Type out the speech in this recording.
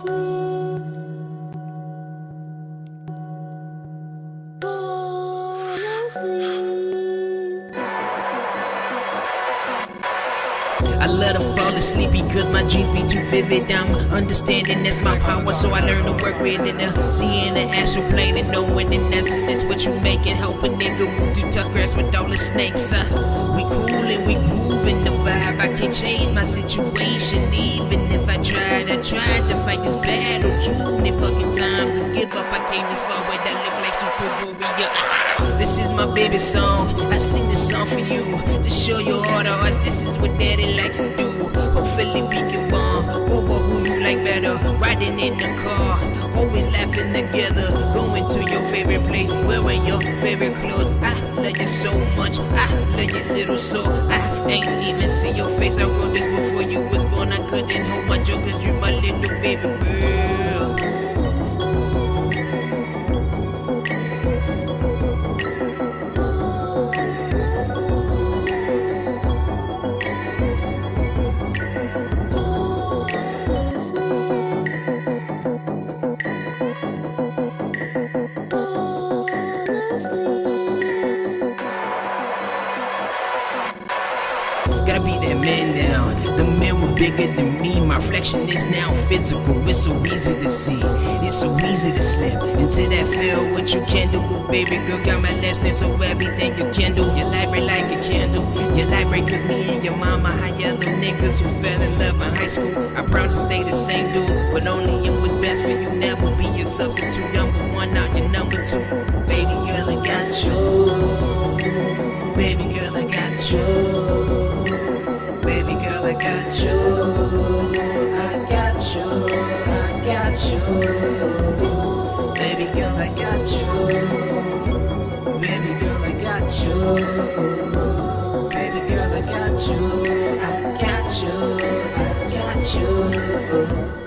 I love to fall asleep because my dreams be too vivid. I'm understanding that's my power, so I learn to work with it. Seeing the astral plane and knowing in essence it's what you make it. Help a nigga move through tough grass with all the snakes. We cool and we grooving the vibe. I can't change my situation even if I tried. I tried to fight this battle too many fucking times and give up. I came this far way that look like super warrior. This is my baby song. I sing this song for you to show your heart of hearts. This is what daddy likes to do. Hopefully we can bond over who you like better. Riding in the car, always laughing together. Going to your favorite place, wearing your favorite clothes. I love you so much, I love your little soul. I ain't even see your face. I wrote this before you was born. I couldn't hold my joke cause you my little baby girl. Gotta be that man now. The mirror bigger than me. My reflection is now physical. It's so easy to see. It's so easy to slip into that field. What you can do, but baby girl got my last name, so everything you can do. Your library like a candle. Your library cause me and your mama high yellow niggas who fell in love in high school. I promise to stay the same dude, but only in what's best for you. Never be your substitute. Number one, not your number two. Baby girl, I got you. Baby girl, I got you. Baby girl, I got you. I got you. I got you. Baby girl, I got you. Baby girl, I got you. Baby girl, I got you. I got you. I got you.